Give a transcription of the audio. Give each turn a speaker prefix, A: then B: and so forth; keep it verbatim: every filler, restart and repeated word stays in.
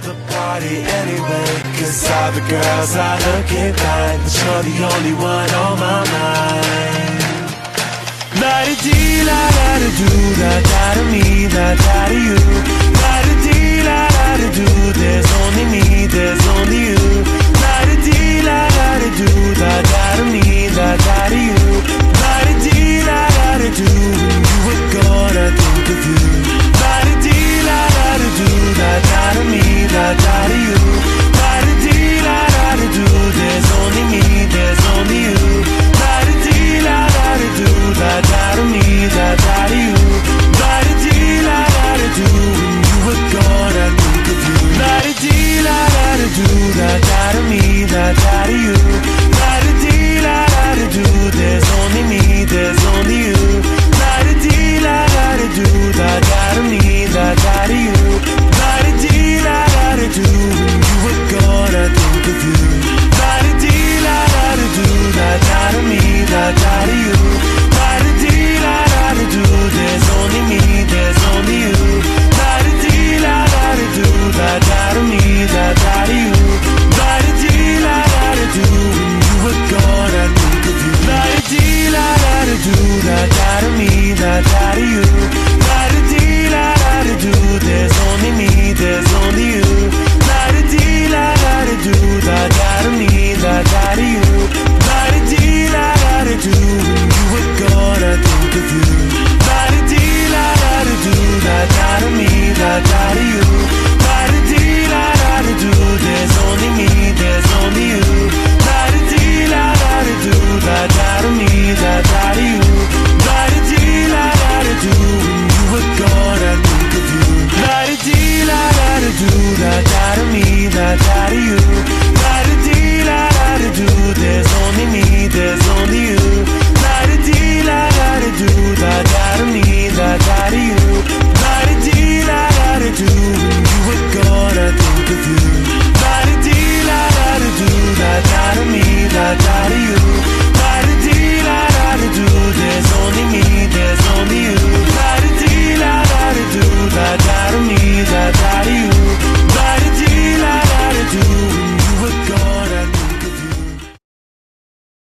A: the party anyway. Cause all the girls are looking fine, but you're the only one on my mind. La-di-dee, la-da-da-do, la-da-da-me, la-da-da-you. La-di-dee, la-da-da-do, there's only me, there's only you. La-di-dee, la-da-da-do, la-da-da-me, la-da-da-you. La-di-dee, la-da-da-do, when you were gone I think of you. La-di-dee, la-da-da-do, la-da-da-me, la-da-da-you. La-di-dee, la-da-da-do, there's only me, there's only you. La-di-dee, la-da-da-do, la-da-da-me, la-da-da-you. La-di-dee, la-da-da-do, when you were gone I think of you. La-di-dee, la-da-da-do, la-da-da-me, la-da-da-you. La-di-dee, la-da-da-do, there's only me, there's only you. La-di-dee, la-da-da-do, la-da-da-me, la-da-da-you. La-di-dee, la-da-da-do, when you were gone I think of you. La-di-dee, la-da-da-do, la-da-da-me, la-da-da-you. La-di-dee, la-da-da-do, there's only me, there's only you. La-di-dee, la-da-da-do, la-da-da-me, la-da-da-you. La-di-dee, la-da-da-do, when you were gone I think of you. La-di-dee, la-da-da-do, la-da-da-me, la-da-da-you. La-di-dee, la-da-da-do, there's only me, there's only you. La-di-dee, la-da-da-do, la-da-da-me, la-da-da-you. La-di-dee, la-da-da-do, when you were gone I think of you. La-di-dee, la-da-da-do, la-da-da-me, la-da-da-you. La-di-dee, la-da-da-do, there's only me, there's only you. La-di-dee, la-da-da-do, la-da-da-me, la-da-da-you. La-di-dee, la-da-da-do, when you were gone I think of you. La-di-dee, la-da-da-do, la-da-da-me, la-da-da-you.